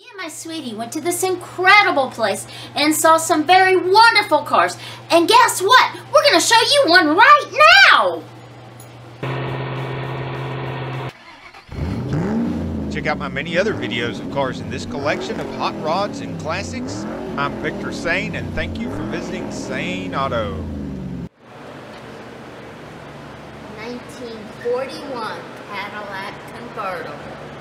Me and my sweetie went to this incredible place and saw some very wonderful cars. And guess what? We're going to show you one right now! Check out my many other videos of cars in this collection of hot rods and classics. I'm Victor Sane, and thank you for visiting Sane Auto. 1941 Cadillac Convertible.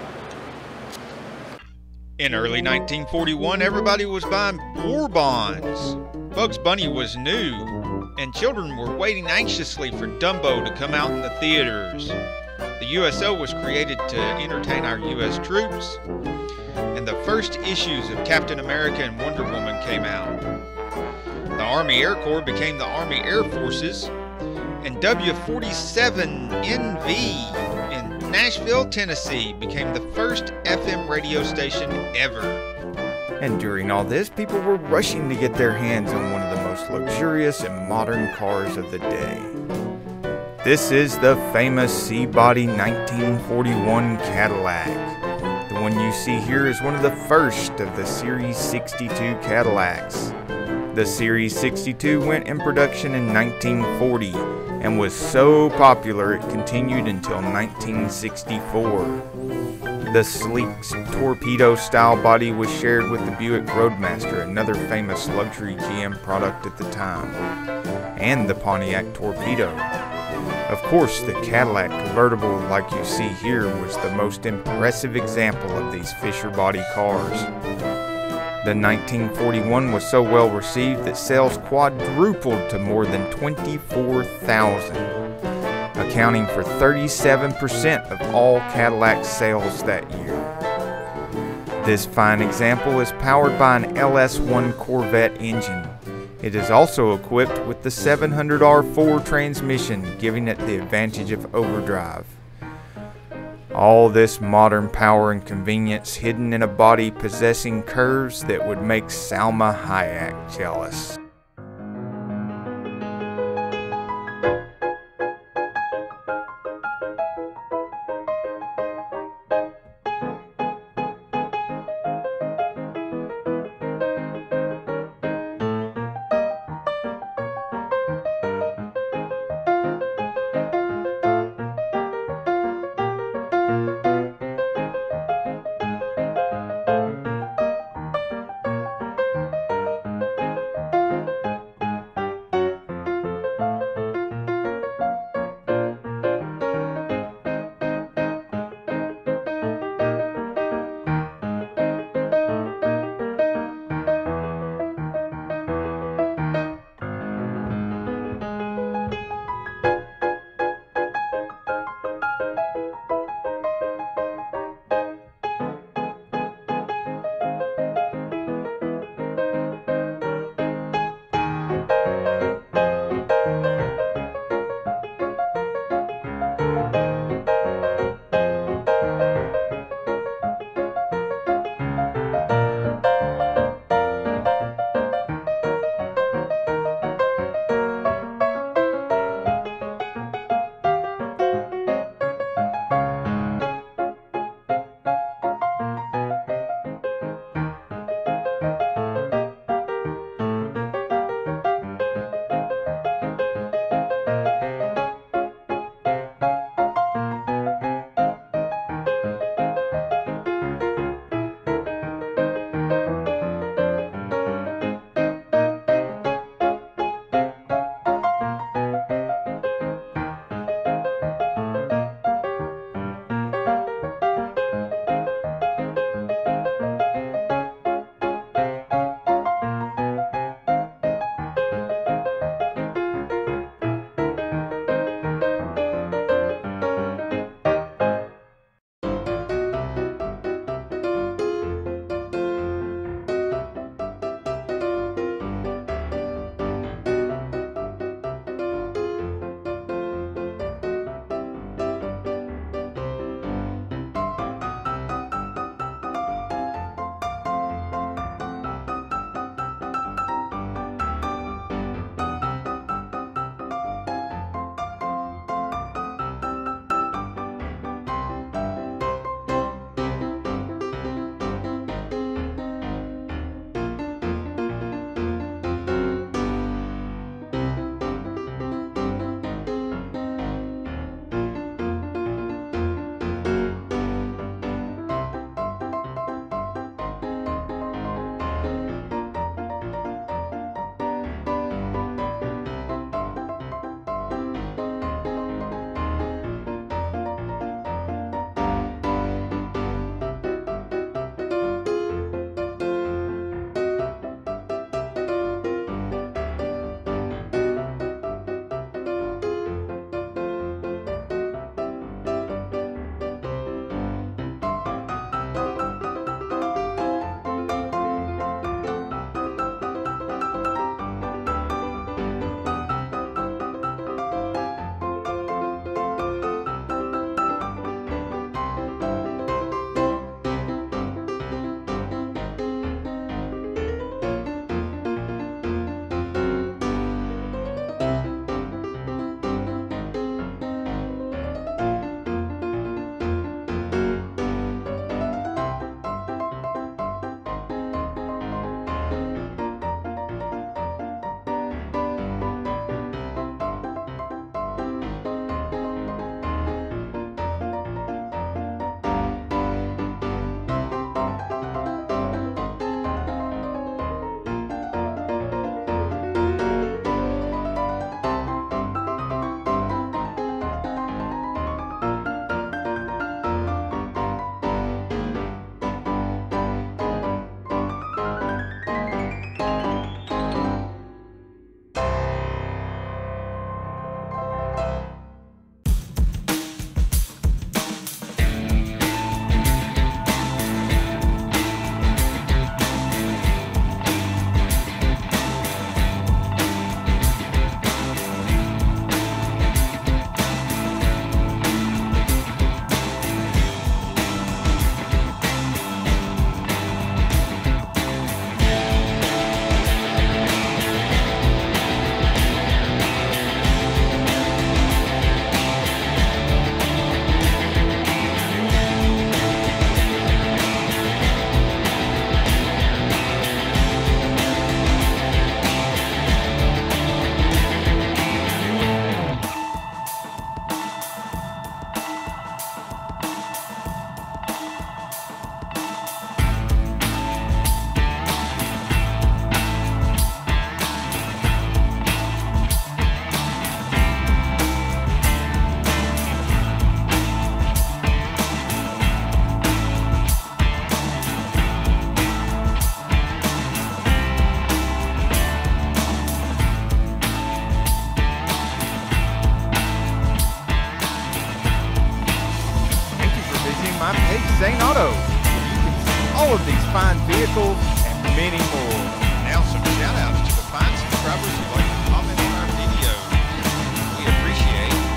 In early 1941, everybody was buying war bonds. Bugs Bunny was new, and children were waiting anxiously for Dumbo to come out in the theaters. The USO was created to entertain our U.S. troops, and the first issues of Captain America and Wonder Woman came out. The Army Air Corps became the Army Air Forces, and W47NV in Nashville, Tennessee became the first FM radio station ever. And during all this, people were rushing to get their hands on one of the most luxurious and modern cars of the day. This is the famous C-Body 1941 Cadillac. The one you see here is one of the first of the Series 62 Cadillacs. The Series 62 went in production in 1940 and was so popular it continued until 1964. The sleek torpedo-style body was shared with the Buick Roadmaster, another famous luxury GM product at the time, and the Pontiac Torpedo. Of course, the Cadillac Convertible, like you see here, was the most impressive example of these Fisher body cars. The 1941 was so well received that sales quadrupled to more than 24,000, accounting for 37% of all Cadillac sales that year. This fine example is powered by an LS1 Corvette engine. It is also equipped with the 700R4 transmission, giving it the advantage of overdrive. All this modern power and convenience hidden in a body possessing curves that would make Salma Hayek jealous. all of these fine vehicles and many more. Now some shout outs to the fine subscribers who like to comment on our videos. We appreciate it.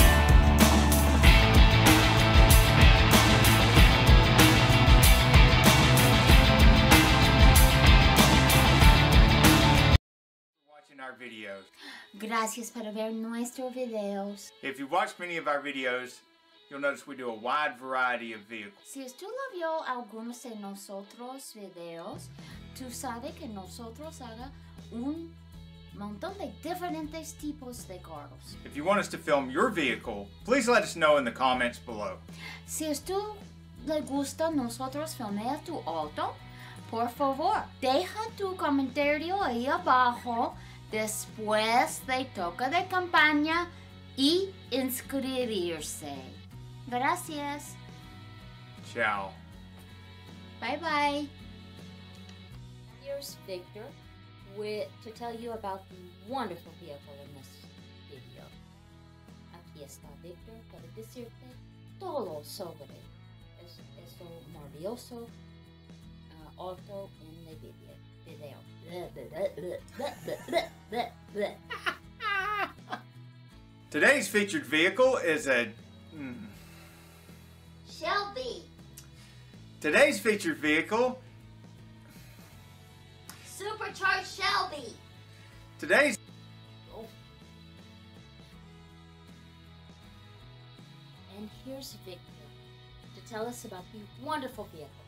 Watching our videos. Gracias por ver nuestros videos. If you've watched many of our videos, you'll notice we do a wide variety of vehicles. Si tú lo vio algunos de nosotros videos, tú sabes que nosotros haga un montón de diferentes tipos de carros. If you want us to film your vehicle, please let us know in the comments below. Si tú le gusta nosotros filmar tu auto, por favor, deja tu comentario ahí abajo después de toque de campaña y inscribirse. Gracias. Ciao. Bye bye. Here's Victor to tell you about the wonderful vehicle in this video. Aquí está Victor para decirte todo sobre eso maravilloso auto en el video. Today's featured vehicle is a... Shelby. Today's featured vehicle... Supercharged Shelby. Today's... And here's Victor to tell us about the wonderful vehicle